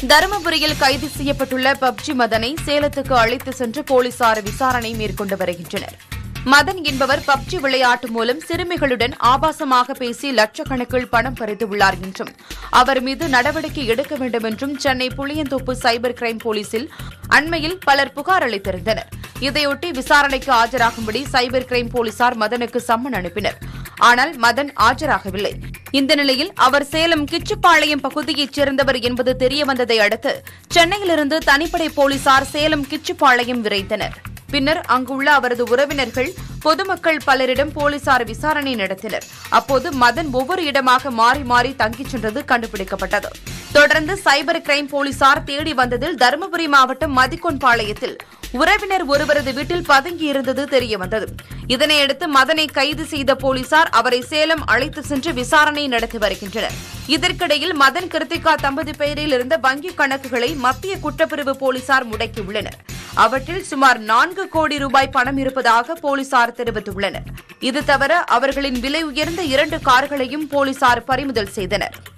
தருமபுரியில் கைது செய்யப்பட்டுள்ள பப்ஜி மதனை சேலத்துக்கு அழைத்து சென்று போலீசார் விசாரணை மேற்கொண்டு வருகின்றனர். மதன் என்பவர் பப்ஜி விளையாட்டு மூலம் சிறுமிகளுடன் ஆபாசமாக பேசி லட்சக்கணக்கில் பணம் பறித்துள்ளார் என்றும் அவர் மீது நடவடிக்கை எடுக்க வேண்டும் என்றும் சென்னை புளியந்தோப்பு சைபர் கிரைம் போலீசில் அண்மையில் பலர் புகார் அளித்திருந்தனர். இதையொட்டி விசாரணைக்கு ஆஜராகும்படி சைபர் கிரைம் போலீசார் மதனுக்கு சம்மன் அனுப்பினர். ஆனால் மதன் ஆஜராகவில்லை. இந்த நிலையில் அவர் சேலம் கிச்சுப்பாளையம் பகுதியைச் சேர்ந்தவர் என்பது தெரியவந்ததை அடுத்து சென்னையிலிருந்து தனிப்படை போலீசார் சேலம் கிச்சுப்பாளையம் விரைந்தனர். பின்னர் அங்குள்ள அவரது உறவினர்கள், பொதுமக்கள் பலரிடம் போலீசார் விசாரணை நடத்தினர். அப்போது மதன் ஒவ்வொரு இடமாக மாறி மாறி தங்கிச் சென்றது கண்டுபிடிக்கப்பட்டது. தொடர்ந்து சைபர் கிரைம் போலீசார் தேடி வந்ததில் தருமபுரி மாவட்டம் மதிக்கொன்பாளையத்தில் உறவினர் ஒருவரது வீட்டில் பதுங்கியிருந்தது தெரியவந்தது. இதனையடுத்து மதனை கைது செய்த போலீசார் அவரை சேலம் அழைத்து சென்று விசாரணை நடத்தி வருகின்றனர். இதற்கிடையில் மதன் கிருத்திகா தம்பதி பெயரில் இருந்த வங்கிக் கணக்குகளை மத்திய குற்றப்பிரிவு போலீசார் முடக்கியுள்ளனர். அவற்றில் சுமார் 4 கோடி ரூபாய் பணம் இருப்பதாக போலீசார் தெரிவித்துள்ளனர். இது தவிர அவர்களின் விலை உயர்ந்த 2 கார்களையும் போலீசார் பறிமுதல் செய்தனர்.